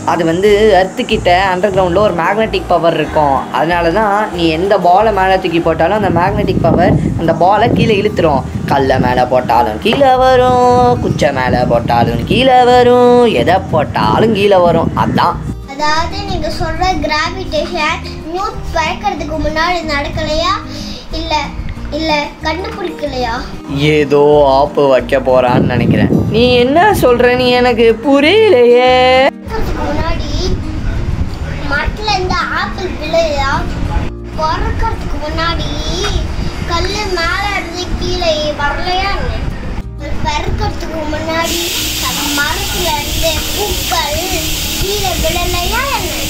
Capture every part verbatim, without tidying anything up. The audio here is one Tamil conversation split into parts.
அது வந்து எர்த்துக்கிட்ட அண்டர் கிரவுண்டில் ஒரு மேக்னெட்டிக் பவர் இருக்கும். அதனால தான் நீ எந்த பாலை மேலே தூக்கி போட்டாலும் அந்த மேக்னெட்டிக் பவர் அந்த பாலை கீழே இழுத்துரும். கல்லை மேலே போட்டாலும் கீழே வரும், குச்சை மேலே போட்டாலும் கீழே வரும், எதை போட்டாலும் கீழே வரும். அதான் அதாவது நீங்க சொல்ற கிராவிடேஷன் நியூட் பறக்கிறதுக்கு முன்னாடி நடக்கலையா இல்ல இல்ல கண்டுபிடிக்கலையா? ஏதோ ஆப்பு வைக்க போறான்னு நினைக்கிறேன். நீ என்ன சொல்ற? நீ எனக்கு புரியலையே. முன்னாடி மரத்துல இருந்து ஆப்பிள் விளையா? பறக்கிறதுக்கு முன்னாடி கல்லு மேல இருந்து கீழே வரலையா? பறக்கிறதுக்கு முன்னாடி மரத்துல இருந்து பூக்கள் கீழே விழலையா?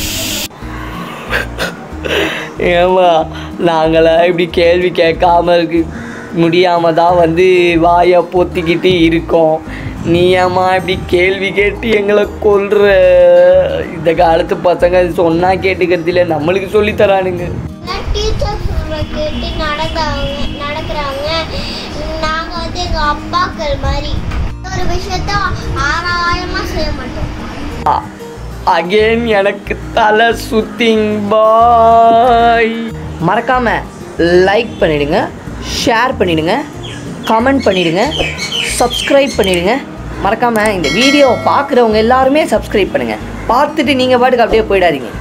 ஏமா நாங்களாம் இப்படி கேள்வி கேட்காம இருக்கு முடியாம தான் வந்து வாயை பொத்திக்கிட்டு இருக்கோம். நீ ஏமா இப்படி கேள்வி கேட்டு எங்களை கொல்ற? இந்த காலத்து பசங்க சொன்னா கேட்டுக்கிறது இல்லை, நம்மளுக்கு சொல்லி தரானுங்க. டீச்சர் சொல்ற கேட்டு நடந்தாங்க நடக்கிறாங்க. நாங்க வந்து எங்க அப்பாக்கள் மாதிரி ஒரு விஷயத்த ஆறாயிரமா செய்ய மாட்டோம். அகேன் எனக்கு தலை சுத்திங் பாய். மறக்காம லைக் பண்ணிடுங்க, ஷேர் பண்ணிடுங்க, கமெண்ட் பண்ணிடுங்க, சப்ஸ்கிரைப் பண்ணிடுங்க. மறக்காம இந்த வீடியோ பார்க்குறவங்க எல்லாருமே சப்ஸ்கிரைப் பண்ணுங்க. பார்த்துட்டு நீங்கள் பாட்டுக்கு அப்படியே போயிடாதீங்க.